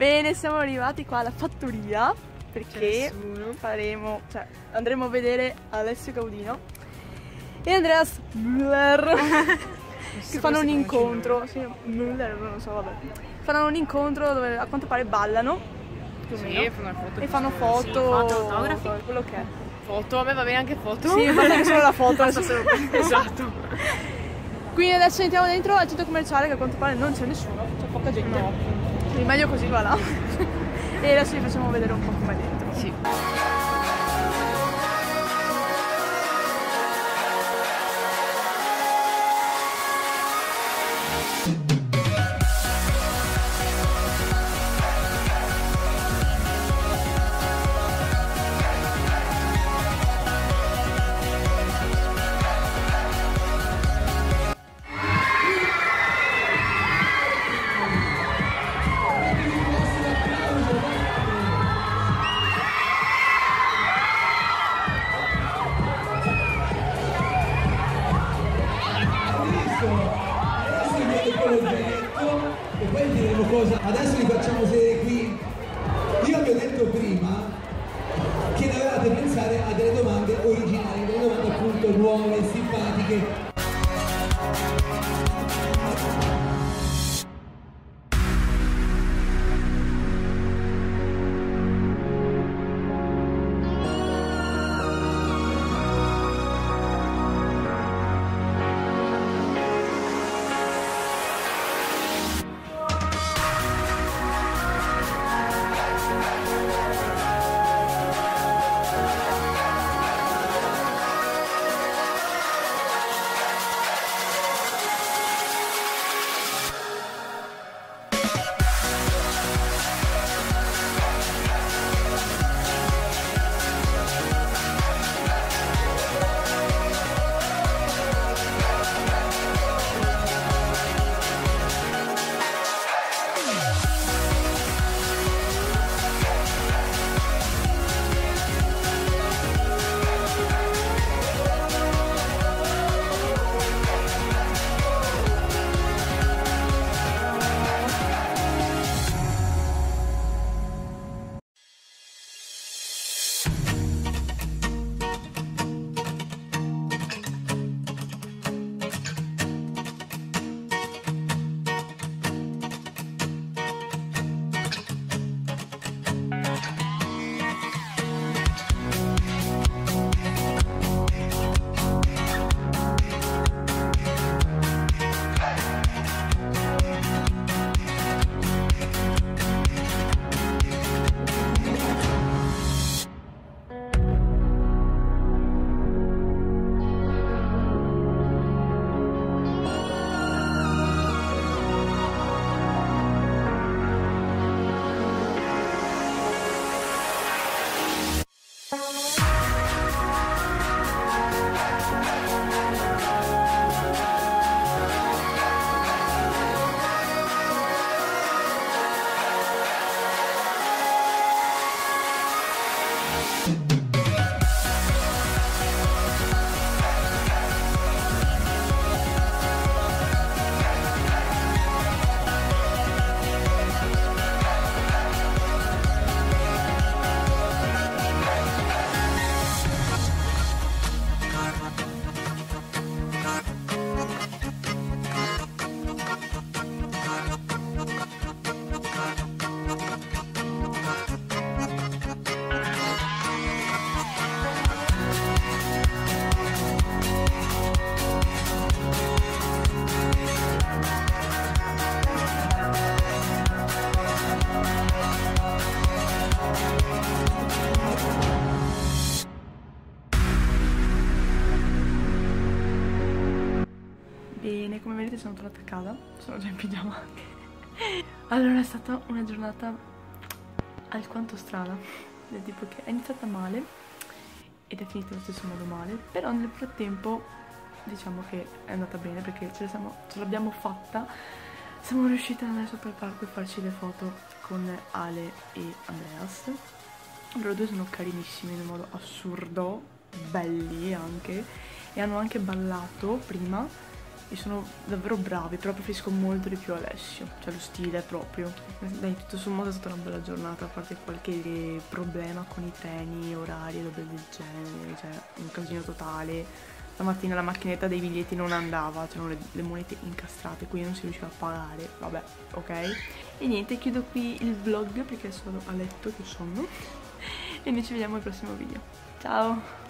Bene, siamo arrivati qua alla fattoria perché faremo, cioè andremo a vedere Alessio Gaudino e Andreas Müller che fanno un incontro, sì, Müller, non so, vabbè. Fanno un incontro dove a quanto pare ballano più o meno e fanno foto, autografi, quello che è. Foto, a me va bene anche foto. Sì, basta che solo la foto. Esatto. Quindi adesso entriamo dentro al centro commerciale che a quanto pare non c'è nessuno, c'è poca gente. No. Quindi meglio così, va là. E adesso vi facciamo vedere un po' com'è dentro. Sì. E poi diremo cosa. Adesso vi facciamo sedere qui. Io vi ho detto prima che dovevate pensare a delle domande originali, delle domande appunto nuove, simpatiche. Bene, come vedete sono tornata a casa, sono già in pigiama. Allora è stata una giornata alquanto strana, del tipo che è iniziata male ed è finita allo stesso modo male, però nel frattempo diciamo che è andata bene perché ce l'abbiamo fatta, siamo riuscite ad andare sopra il palco e farci le foto con Ale e Andreas. Loro due sono carinissimi in un modo assurdo, belli anche, e hanno anche ballato prima e sono davvero bravi, però preferisco molto di più Alessio, cioè lo stile proprio. Dai, tutto sommato è stata una bella giornata, a parte qualche problema con i treni, orari e robe del genere, cioè un casino totale. Stamattina la macchinetta dei biglietti non andava, c'erano le monete incastrate, quindi non si riusciva a pagare, vabbè, ok. E niente, chiudo qui il vlog perché sono a letto, che ho sonno, e noi ci vediamo al prossimo video. Ciao!